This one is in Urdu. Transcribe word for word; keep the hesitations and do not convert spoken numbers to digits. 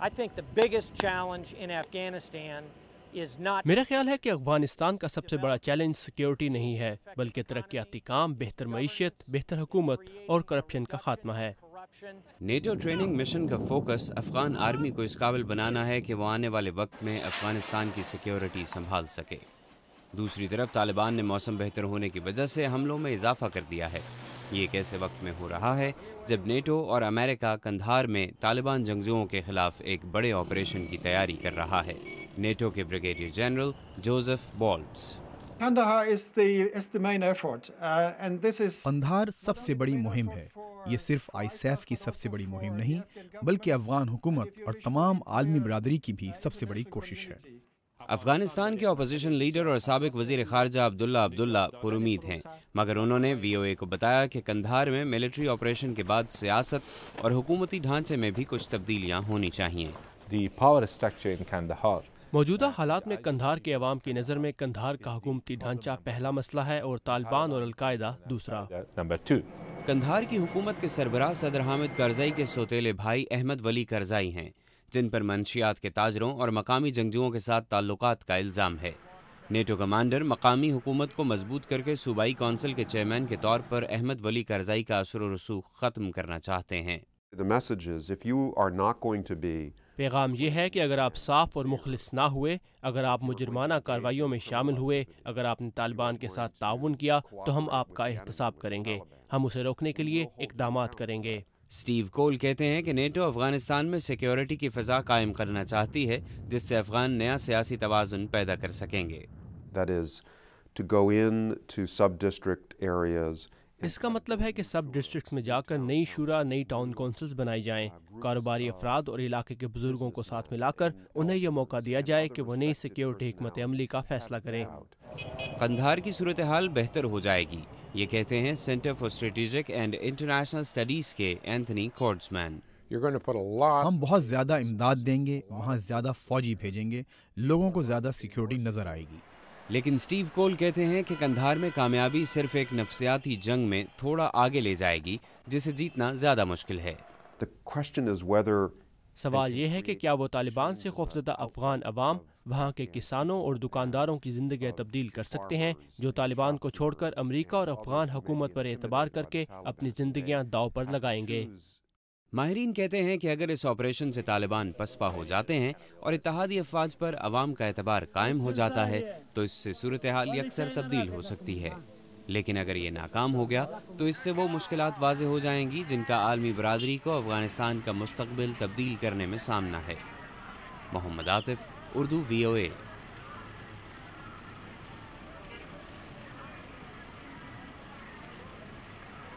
میرا خیال ہے کہ افغانستان کا سب سے بڑا چیلنج سیکیورٹی نہیں ہے بلکہ ترقیاتی کام، بہتر معیشت، بہتر حکومت اور کرپشن کا خاتمہ ہے۔ نیٹو ٹریننگ مشن کا فوکس افغان آرمی کو اس قابل بنانا ہے کہ وہ آنے والے وقت میں افغانستان کی سیکیورٹی سنبھال سکے۔ دوسری طرف طالبان نے موسم بہتر ہونے کی وجہ سے حملوں میں اضافہ کر دیا ہے۔ یہ ایک ایسے وقت میں ہو رہا ہے جب نیٹو اور امریکہ کندھار میں طالبان جنگجوؤں کے خلاف ایک بڑے آپریشن کی تیاری کر رہا ہے۔ نیٹو کے brigadier general Joseph Blotz: Kandahar سب سے بڑی مہم ہے۔ یہ صرف آئی سیف کی سب سے بڑی مہم نہیں بلکہ افغان حکومت اور تمام عالمی برادری کی بھی سب سے بڑی کوشش ہے۔ افغانستان کے اپوزیشن لیڈر اور سابق وزیر خارجہ عبداللہ عبداللہ پر امید ہیں، مگر انہوں نے وی او اے کو بتایا کہ کندھار میں ملٹری آپریشن کے بعد سیاست اور حکومتی ڈھانچے میں بھی کچھ تبدیلیاں ہونی چاہیے۔ موجودہ حالات میں کندھار کے عوام کی نظر میں کندھار کا حکومتی ڈھانچہ پہلا مسئلہ ہے اور طالبان اور القاعدہ دوسرا۔ کندھار کی حکومت کے سربراہ صدر حامد کرزئی کے سوتیلے بھائی احمد ولی کرزئی ہیں، جن پر منشیات کے تاجروں اور مقامی جنگجوؤں کے ساتھ تعلقات کا الزام ہے۔ نیٹو کمانڈر مقامی حکومت کو مضبوط کر کے صوبائی کونسل کے چیئرمین کے طور پر احمد ولی کرزئی کا اثر و رسوخ ختم کرنا چاہتے ہیں۔ پیغام یہ ہے کہ اگر آپ صاف اور مخلص نہ ہوئے، اگر آپ مجرمانہ کارروائیوں میں شامل ہوئے، اگر آپ نے طالبان کے ساتھ تعاون کیا تو ہم آپ کا احتساب کریں گے، ہم اسے روکنے کے لیے اقدامات کریں گے۔ اسٹیو کول کہتے ہیں کہ نیٹو افغانستان میں سیکیورٹی کی فضا قائم کرنا چاہتی ہے جس سے افغان نیا سیاسی توازن پیدا کر سکیں گے۔ اس کا مطلب ہے کہ سب ڈسٹرکٹس میں جا کر نئی شورا، نئی ٹاؤن کونسلز بنائی جائیں، کاروباری افراد اور علاقے کے بزرگوں کو ساتھ ملا کر انہیں یہ موقع دیا جائے کہ وہ نئی سیکیورٹی حکمت عملی کا فیصلہ کریں۔ قندھار کی صورتحال بہتر ہو جائے گی، یہ کہتے ہیں centre for strategic and international studies کے اینتھنی کورڈزمین۔ ہم بہت زیادہ امداد دیں گے، وہاں زیادہ فوجی بھیجیں گے، لوگوں کو زیادہ سیکیورٹی نظر آئے گی۔ لیکن اسٹیو کول کہتے ہیں کہ کندھار میں کامیابی صرف ایک نفسیاتی جنگ میں تھوڑا آگے لے جائے گی جسے جیتنا زیادہ مشکل ہے۔ سوال یہ ہے کہ کیا وہ طالبان سے خوفزدہ افغان عوام، وہاں کے کسانوں اور دکانداروں کی زندگیاں تبدیل کر سکتے ہیں، جو طالبان کو چھوڑ کر امریکہ اور افغان حکومت پر اعتبار کر کے اپنی زندگیاں داؤ پر لگائیں گے۔ ماہرین کہتے ہیں کہ اگر اس آپریشن سے طالبان پسپا ہو جاتے ہیں اور اتحادی افواج پر عوام کا اعتبار قائم ہو جاتا ہے تو اس سے صورتحال یکسر تبدیل ہو سکتی ہے، لیکن اگر یہ ناکام ہو گیا تو اس سے وہ مشکلات واضح ہو جائیں گی جن کا عالمی برادری کو افغانستان کا مستقبل تبدیل کرنے میں سامنا ہے۔ محمد عاطف، اردو وی او اے۔